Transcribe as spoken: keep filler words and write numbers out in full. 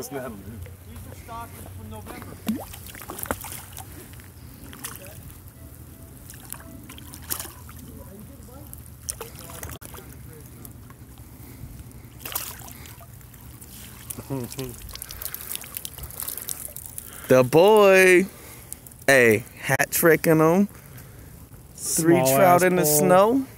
Snap. These are stocked from November. The boy, hey, hat tricking them. Three Small trout ass in the pole. snow.